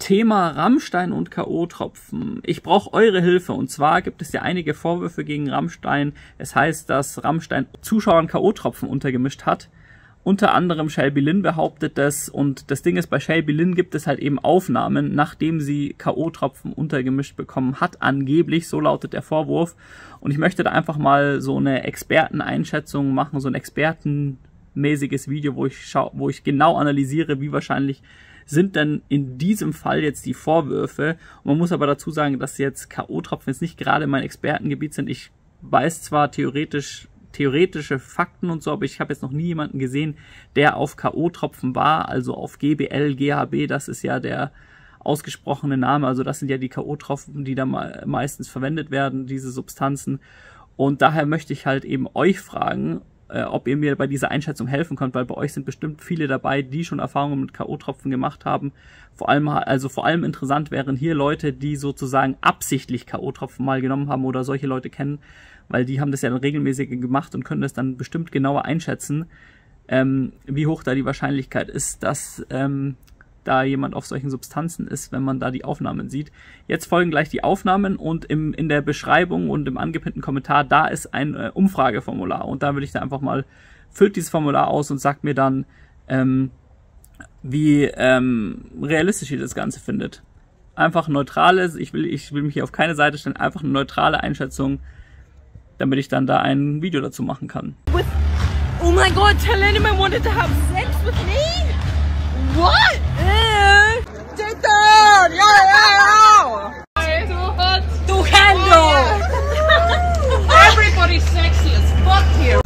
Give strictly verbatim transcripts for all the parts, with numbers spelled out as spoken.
Thema Rammstein und K O-Tropfen. Ich brauche eure Hilfe, und zwar gibt es ja einige Vorwürfe gegen Rammstein. Es heißt, dass Rammstein Zuschauern K O-Tropfen untergemischt hat. Unter anderem Shelby Lynn behauptet das, und das Ding ist, bei Shelby Lynn gibt es halt eben Aufnahmen, nachdem sie K O-Tropfen untergemischt bekommen hat, angeblich, so lautet der Vorwurf. Und ich möchte da einfach mal so eine Experteneinschätzung machen, so ein expertenmäßiges Video, wo ich schau, wo ich genau analysiere, wie wahrscheinlich sind denn in diesem Fall jetzt die Vorwürfe. Und man muss aber dazu sagen, dass jetzt K O-Tropfen jetzt nicht gerade mein Expertengebiet sind. Ich weiß zwar theoretisch theoretische Fakten und so, aber ich habe jetzt noch nie jemanden gesehen, der auf K O-Tropfen war, also auf G B L, G H B, das ist ja der ausgesprochene Name, also das sind ja die K O-Tropfen, die da meistens verwendet werden, diese Substanzen. Und daher möchte ich halt eben euch fragen, äh, ob ihr mir bei dieser Einschätzung helfen könnt, weil bei euch sind bestimmt viele dabei, die schon Erfahrungen mit K O-Tropfen gemacht haben. Vor allem, also vor allem interessant wären hier Leute, die sozusagen absichtlich K O-Tropfen mal genommen haben oder solche Leute kennen, weil die haben das ja dann regelmäßig gemacht und können das dann bestimmt genauer einschätzen, ähm, wie hoch da die Wahrscheinlichkeit ist, dass ähm, da jemand auf solchen Substanzen ist, wenn man da die Aufnahmen sieht. Jetzt folgen gleich die Aufnahmen, und im, in der Beschreibung und im angepinnten Kommentar, da ist ein äh, Umfrageformular, und da würde ich da einfach mal, füllt dieses Formular aus und sagt mir dann, ähm, wie ähm, realistisch ihr das Ganze findet. Einfach neutrales, ich will, ich will mich hier auf keine Seite stellen, einfach eine neutrale Einschätzung, damit ich dann da ein Video dazu machen kann. With, oh my God, tell anyone wanted to have sex with me? What? Uh, Take that! Yeah, yeah, yeah! To handle! Everybody's sexy as fuck here!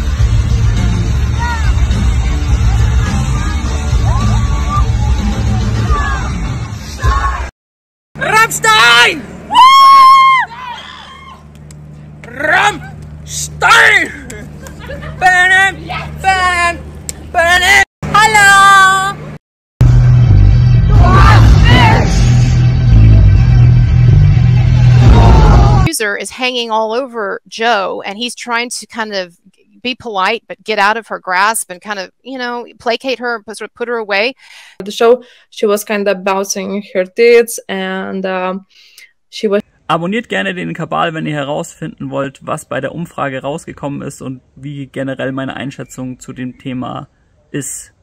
Rammstein! Rammstein! Bam, bam, bam. Hello! User is hanging all over Joe, and he's trying to kind of be polite but get out of her grasp and kind of, you know, placate her, sort of put her away. The show, she was kind of bouncing her tits, and um, she was. Abonniert gerne den Kabal, wenn ihr herausfinden wollt, was bei der Umfrage rausgekommen ist und wie generell meine Einschätzung zu dem Thema ist.